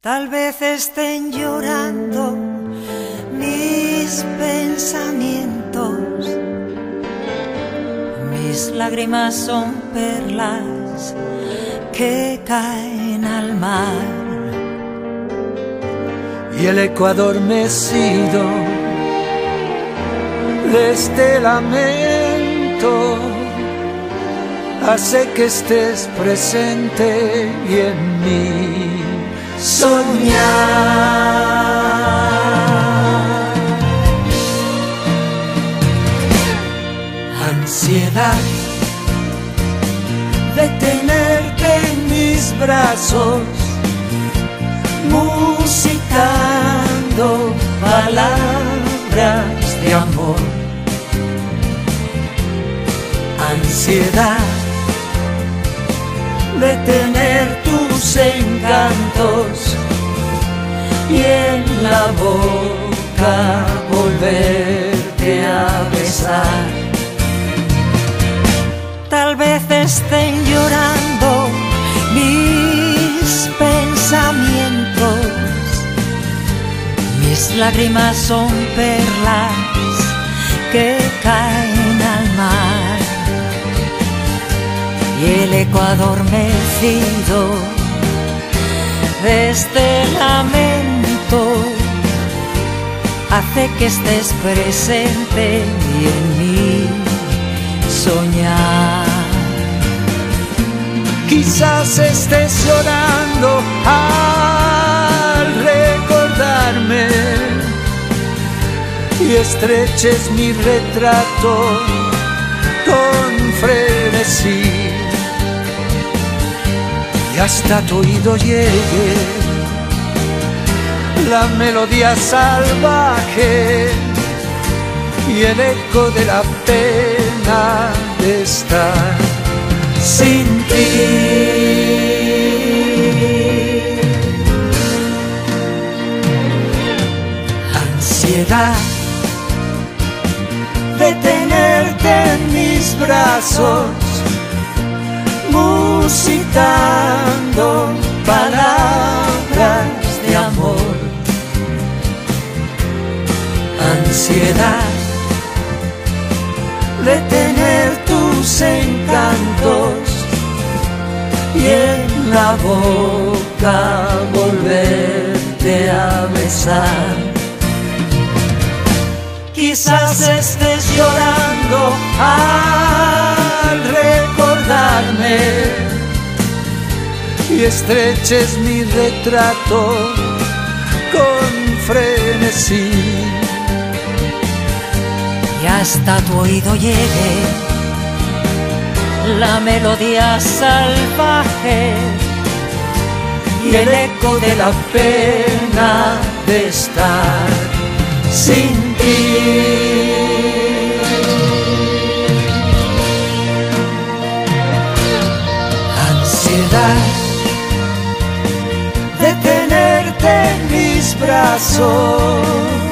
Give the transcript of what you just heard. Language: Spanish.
Tal vez estén llorando mis pensamientos, mis lágrimas son perlas que caen al mar. Y el eco adormecido de este lamento hace que estés presente y en mí soñar. Ansiedad de tenerte en mis brazos, musitando palabras de amor. Ansiedad de tener tus encantos y en la boca volverte a besar. Tal vez estén llorando mis pensamientos, mis lágrimas son perlas que caen al mar. Y el eco adormecido de este lamento hace que estés presente y en mí soñar. Quizás estés llorando al recordarme y estreches mi retrato con frenesí. Y hasta tu oído llegue la melodía salvaje y el eco de la pena de estar sin ti. Ansiedad de tenerte en mis brazos, musitando palabras de amor. Ansiedad de tener tus encantos y en la boca volverte a besar. Quizás estés llorando al recordarme y estreches mi retrato con frenesí. Y hasta tu oído llegue la melodía salvaje y el eco de la pena de estar sin ti. Ansiedad de tenerte en mis brazos,